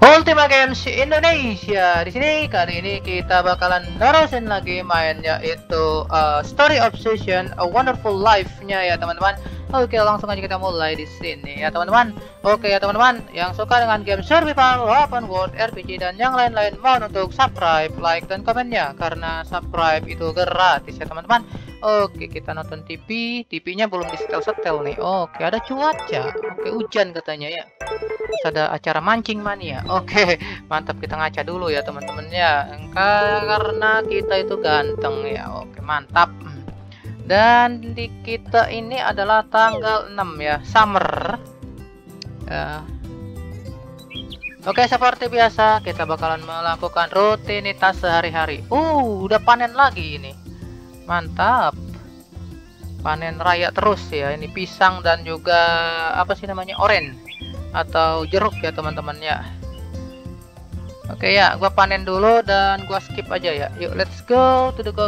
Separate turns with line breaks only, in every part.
Ultima Games Indonesia. Di sini kali ini kita bakalan nerusin lagi main, yaitu Story Obsession A Wonderful Life-nya ya teman-teman. Oke, langsung aja kita mulai di sini ya teman-teman. Oke ya teman-teman, yang suka dengan game survival, open world, RPG dan yang lain-lain, mohon untuk subscribe, like dan komennya karena subscribe itu gratis ya teman-teman. Oke, kita nonton TV. TV-nya belum disetel-setel nih. Oke, ada cuaca. Oke, hujan katanya ya. Terus ada acara mancing mania. Oke, mantap, kita ngaca dulu ya teman-teman ya. Karena kita itu ganteng ya. Oke, mantap. Dan di kita ini adalah tanggal 6 ya, summer. Ya. Oke, seperti biasa kita bakalan melakukan rutinitas sehari-hari. Udah panen lagi ini. Mantap. Panen raya terus ya. Ini pisang dan juga apa sih namanya, oren atau jeruk ya teman-teman ya. Oke ya, gua panen dulu dan gua skip aja ya. Yuk, let's go to the go.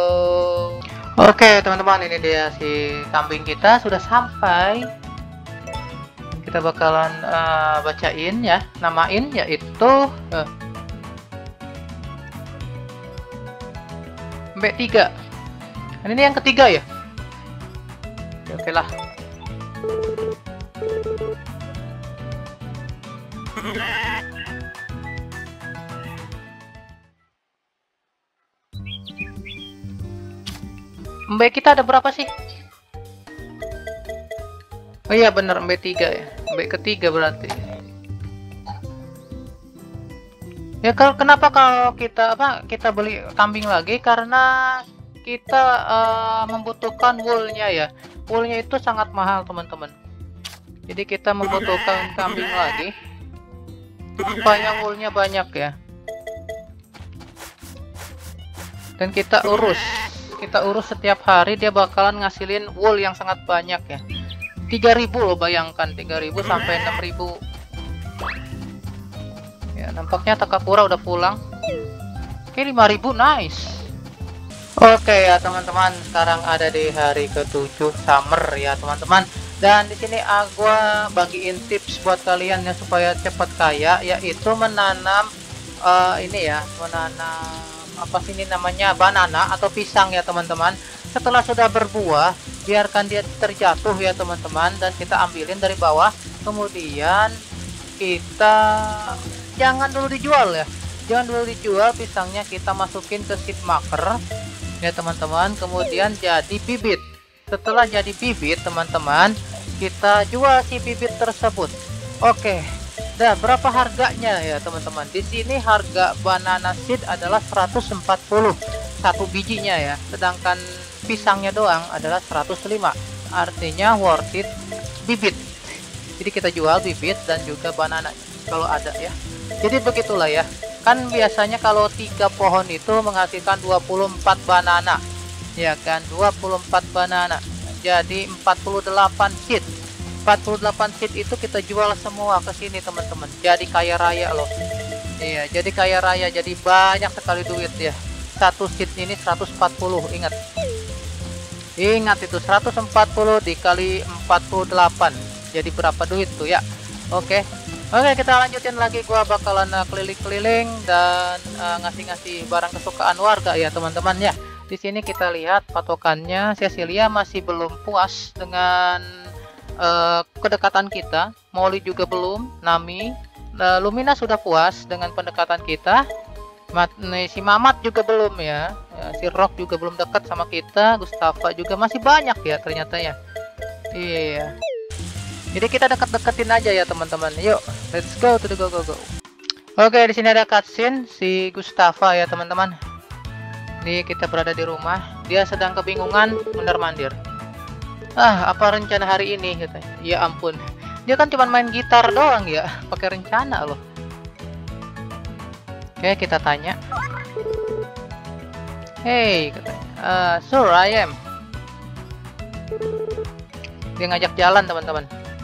Oke teman-teman, ini dia si kambing kita sudah sampai. Kita bakalan bacain ya, namain yaitu B3. Ini yang ketiga ya. Oke lah. Mbak kita ada berapa sih? Oh iya bener, MB3 ya. MB ketiga berarti. Ya kenapa kalau kita beli kambing lagi, karena kita membutuhkan woolnya ya. Woolnya itu sangat mahal teman-teman. Jadi kita membutuhkan kambing lagi supaya woolnya banyak ya. Dan kita urus setiap hari, dia bakalan ngasilin wool yang sangat banyak ya. 3.000 loh, bayangkan 3.000 sampai 6.000. Ya, nampaknya Takakura udah pulang. Oke, 5.000, nice. Oke ya teman-teman, sekarang ada di hari ke-7 summer ya teman-teman. Dan di sini gua bagiin tips buat kalian ya supaya cepat kaya, yaitu menanam ini ya, menanam apa sih ini namanya, banana atau pisang ya teman-teman. Setelah sudah berbuah, biarkan dia terjatuh ya teman-teman, dan kita ambilin dari bawah. Kemudian kita jangan dulu dijual ya, jangan dulu dijual pisangnya, kita masukin ke seed marker ya teman-teman. Kemudian jadi bibit. Setelah jadi bibit teman-teman, kita jual si bibit tersebut. Oke. Nah, berapa harganya ya teman-teman? Di sini harga banana seed adalah 140 satu bijinya ya, sedangkan pisangnya doang adalah 105. Artinya worth it bibit. Jadi kita jual bibit dan juga banana kalau ada ya. Jadi begitulah ya. Kan biasanya kalau 3 pohon itu menghasilkan 24 banana. Ya kan, 24 banana. Jadi 48 seed. 48 seed itu kita jual semua ke sini teman-teman. Jadi kaya raya loh. Iya, jadi kaya raya, jadi banyak sekali duit ya. Satu seed ini 140, ingat. Ingat itu 140 dikali 48. Jadi berapa duit tuh ya? Oke. Oke, kita lanjutin lagi. Gua bakalan keliling-keliling dan ngasih-ngasih barang kesukaan warga ya teman-teman ya. Di sini kita lihat patokannya, Cecilia masih belum puas dengan kedekatan kita. Molly juga belum. Nami, Lumina sudah puas dengan pendekatan kita. Si Mamat juga belum ya. Si Rock juga belum dekat sama kita. Gustava juga masih banyak ya ternyata ya. Iya. Jadi kita dekat-deketin aja ya teman-teman. Yuk, let's go to the go. Oke, di sini ada cutscene si Gustava ya teman-teman. Ini kita berada di rumah. Dia sedang kebingungan mondar-mandir. Apa rencana hari ini katanya. Ya ampun, dia kan cuma main gitar doang ya, pakai rencana loh. Oke, kita tanya. Hey katanya, sure I am. Dia ngajak jalan teman-teman.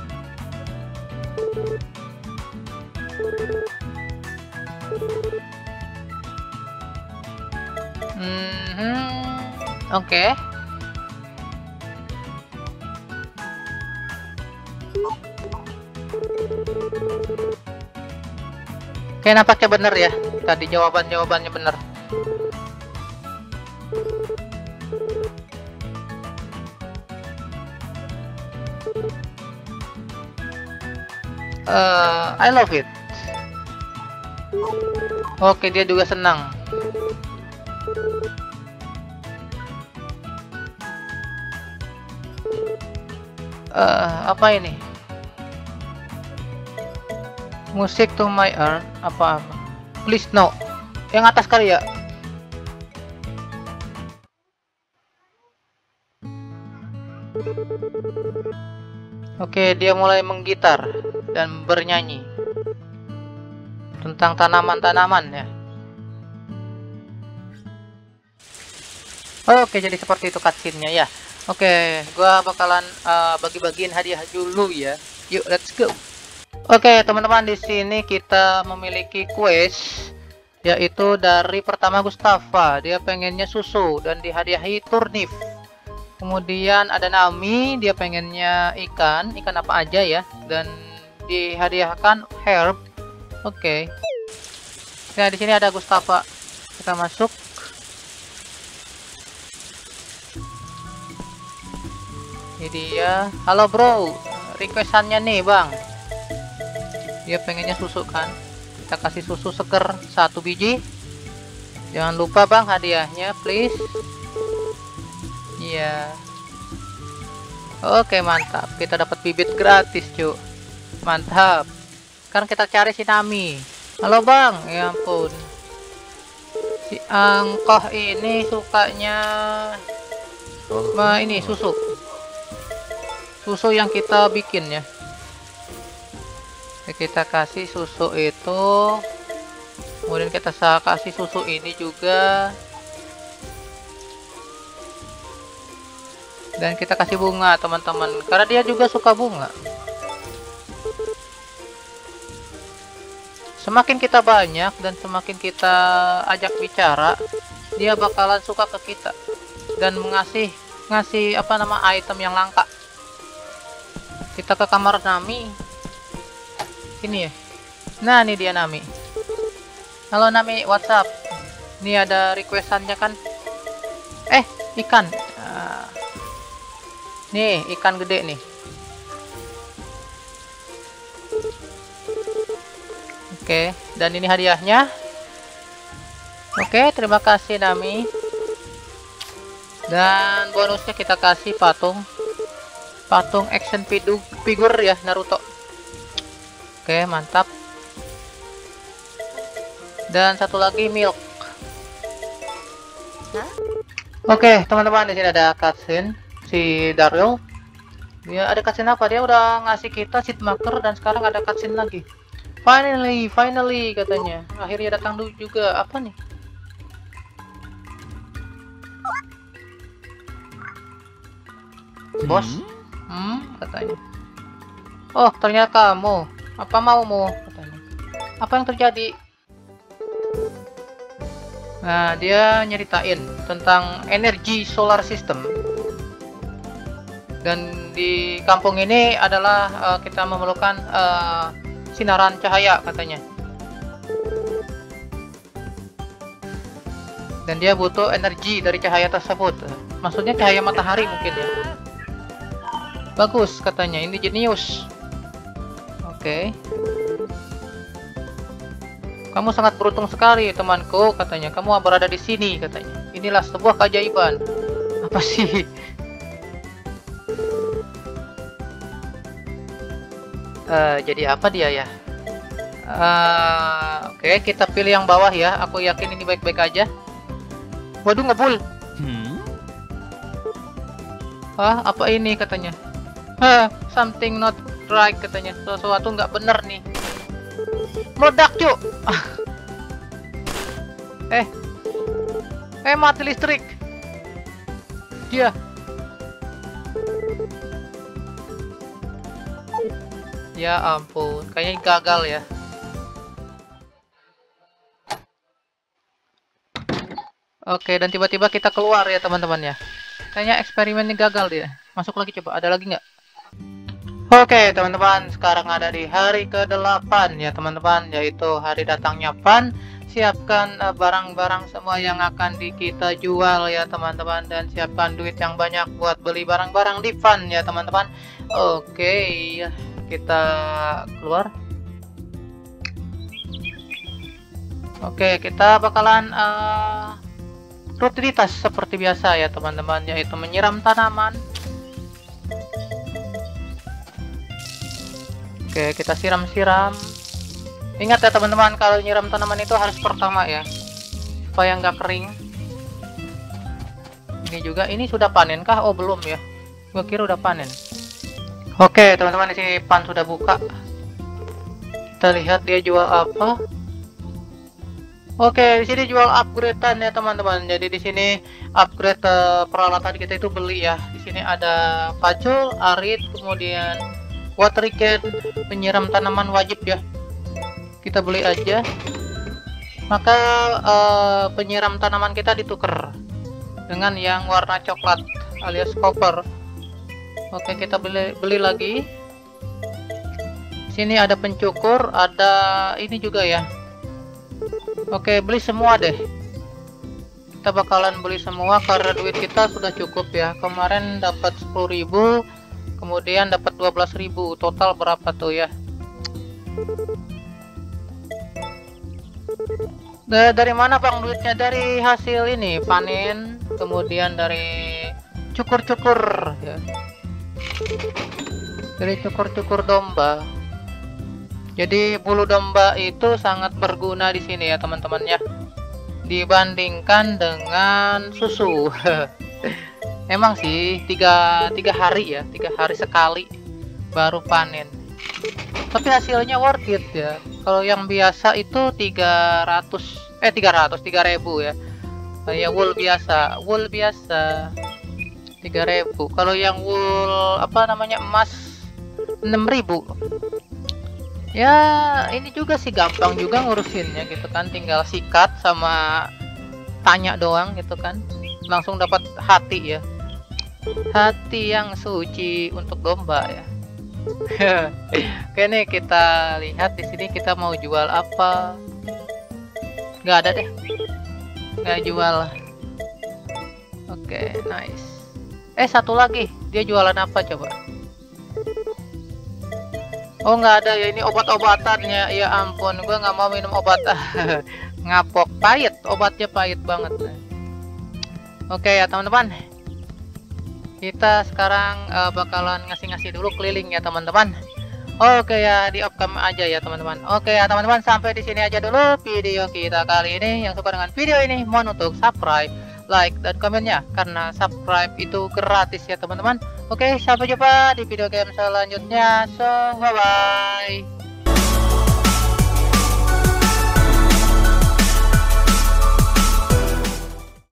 Oke. Oke, nampaknya bener ya. Tadi jawabannya bener. I love it. Oke, dia juga senang. Apa ini? Musik to my ear. Apa? Please no. Yang atas kali ya. Oke, dia mulai menggitar dan bernyanyi tentang tanaman-tanaman ya. Oke, jadi seperti itu cutscene-nya ya. Oke, gua bakalan bagi-bagiin hadiah dulu ya. Yuk, let's go. Oke, teman-teman, di sini kita memiliki quest yaitu dari pertama Gustava. Dia pengennya susu dan dihadiahi turnip. Kemudian ada Nami, dia pengennya ikan apa aja ya, dan dihadiahkan herb. Oke. Nah, di sini ada Gustava. Kita masuk. Ini dia. Halo bro, requestannya nih bang. Dia pengennya susu kan. Kita kasih susu seger 1 biji. Jangan lupa bang hadiahnya, please. Iya. Oke, mantap. Kita dapat bibit gratis, cuy. Mantap. Sekarang kita cari si Nami. Halo, Bang. Ya ampun. Si Angkoh ini sukanya ini susu. Susu yang kita bikin ya. Kita kasih susu itu. Kemudian kita kasih susu ini juga. Dan kita kasih bunga teman-teman, karena dia juga suka bunga. Semakin kita banyak dan semakin kita ajak bicara, dia bakalan suka ke kita dan ngasih apa nama item yang langka. Kita ke kamar Nami. Ini ya. Nah, ini dia Nami. Halo Nami, what's up? Ini ada requestannya kan? Ikan. Nih, ikan gede nih. Oke, dan ini hadiahnya. Oke, terima kasih Nami. Dan bonusnya kita kasih patung action figure ya Naruto. Oke, mantap. Dan satu lagi milk. Oke, teman-teman, di sini ada cutscene. Si Daryl, dia ada cutscene apa? Dia udah ngasih kita seed marker dan sekarang ada cutscene lagi. Finally katanya. Akhirnya datang juga. Apa nih? Bos? Katanya. Oh, ternyata kamu. Apa maumu? Katanya. Apa yang terjadi? Nah, dia nyeritain tentang energi solar system. Dan di kampung ini adalah kita memerlukan sinaran cahaya katanya. Dan dia butuh energi dari cahaya tersebut. Maksudnya cahaya matahari mungkin ya. Bagus katanya, ini jenius. Oke. Kamu sangat beruntung sekali temanku katanya. Kamu berada di sini katanya. Inilah sebuah keajaiban. Apa sih? Jadi apa dia ya? Oke, kita pilih yang bawah ya. Aku yakin ini baik-baik aja. Waduh, ngebul. Apa ini katanya? Something not right katanya. Sesuatu nggak bener nih. Meledak, cuk. Mati listrik. Dia. Ya ampun, kayaknya gagal ya. Oke, dan tiba-tiba kita keluar ya teman-teman ya. Kayaknya eksperimennya gagal dia. Masuk lagi coba, ada lagi nggak? Oke teman-teman, sekarang ada di hari ke-8 ya teman-teman, yaitu hari datangnya Fun. Siapkan barang-barang semua yang akan kita jual ya teman-teman, dan siapkan duit yang banyak buat beli barang-barang di Fun ya teman-teman. Oke, kita keluar. Oke, kita bakalan rutinitas seperti biasa ya teman-teman, yaitu menyiram tanaman. Oke, kita siram-siram. Ingat ya teman-teman, kalau nyiram tanaman itu harus pertama ya, supaya nggak kering. Ini juga, ini sudah panen kah? Oh belum ya, gua kira udah panen. Oke teman-teman, di sini Pan sudah buka. Kita lihat dia jual apa. Oke, di sini jual upgrade-an ya teman-teman. Jadi di sini upgrade peralatan kita itu beli ya. Di sini ada pacul, arit, kemudian water can, penyiram tanaman wajib ya. Kita beli aja. Maka penyiram tanaman kita ditukar dengan yang warna coklat alias copper. Oke, kita beli lagi. Sini ada pencukur, ada ini juga ya. Oke, beli semua deh. Kita bakalan beli semua karena duit kita sudah cukup ya. Kemarin dapat 10.000, kemudian dapat 12.000. Total berapa tuh ya? Dari mana Bang duitnya? Dari hasil ini panen, kemudian dari cukur-cukur ya. Dari cukur-cukur domba. Jadi bulu domba itu sangat berguna di sini ya teman-teman ya, dibandingkan dengan susu. Emang sih tiga hari ya, 3 hari sekali baru panen. Tapi hasilnya worth it ya. Kalau yang biasa itu 3.000 ya. Kayak wool biasa 3.000. Kalau yang wool apa namanya emas 6.000. Ya ini juga sih gampang juga ngurusinnya gitu kan, tinggal sikat sama tanya doang gitu kan, langsung dapat hati ya, hati yang suci untuk domba ya. Oke nih, kita lihat di sini kita mau jual apa. Nggak ada deh, nggak jual. Oke, nice. Satu lagi, dia jualan apa coba? Oh nggak ada ya, ini obat-obatannya. Ya ampun, gue nggak mau minum obat. Ngapok, pahit, obatnya pahit banget. Oke ya teman-teman, kita sekarang bakalan ngasih dulu keliling ya teman-teman. Oke ya, di off-cam aja ya teman-teman. Oke ya teman-teman, sampai di sini aja dulu video kita kali ini. Yang suka dengan video ini mohon untuk subscribe, like, dan komennya, karena subscribe itu gratis ya teman-teman. Oke, sampai jumpa di video game selanjutnya. So, bye-bye.